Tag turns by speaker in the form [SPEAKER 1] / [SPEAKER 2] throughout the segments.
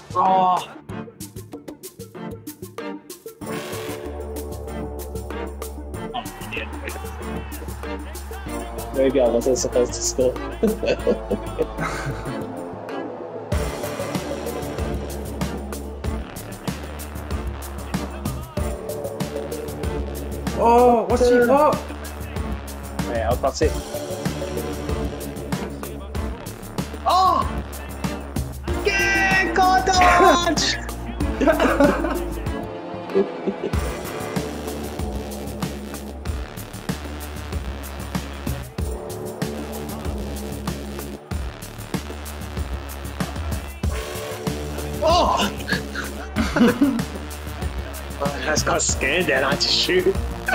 [SPEAKER 1] Oh. Maybe I wasn't supposed to score.
[SPEAKER 2] Oh, what's she for?
[SPEAKER 1] Hey, I'll pass it. Oh! Yeah, God dodge! Oh! I just got scared then, I had to shoot.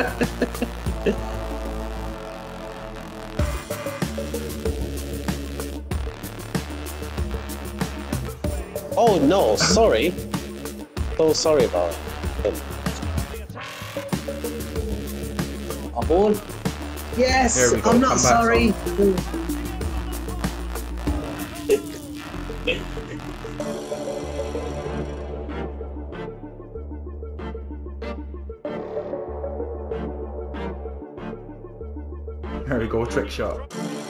[SPEAKER 1] Oh no, sorry. So sorry about him. A ball? Yes, I'm not sorry.
[SPEAKER 2] There we go, trick shot.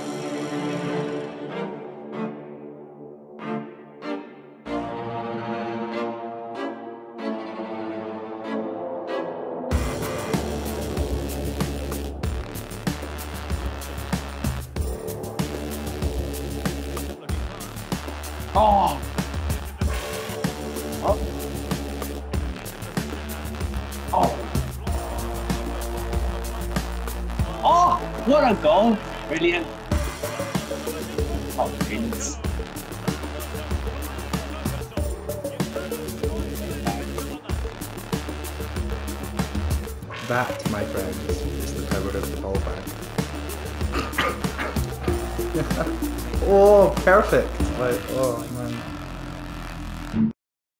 [SPEAKER 1] Oh! Oh! Oh! Oh! What a goal! Brilliant! Oh, goodness.
[SPEAKER 2] That, my friends, is the power of the ball bag. Oh, perfect! Like, oh man.